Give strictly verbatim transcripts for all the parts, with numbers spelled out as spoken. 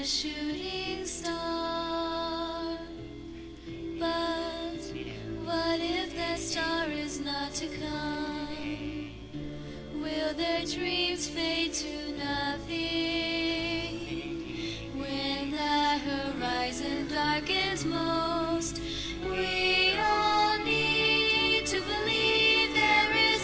a shooting star. But what if that star is not to come? Will their dreams fade to nothing when the horizon darkens most? We all need to believe there is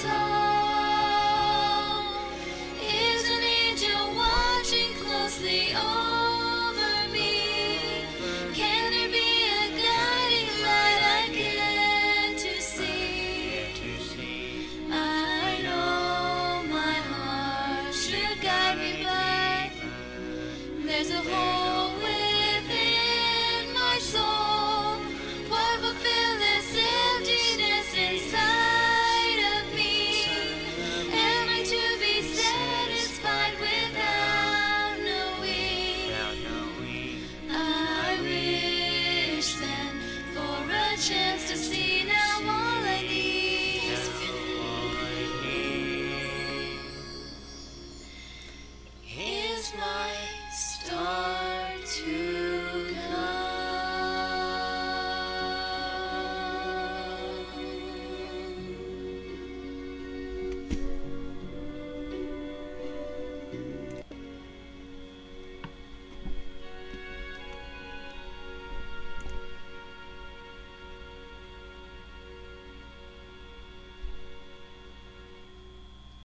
hope. Is an angel watching closely over me? Can there be a guiding light I get to see? I know my heart should guide me, but there's a hole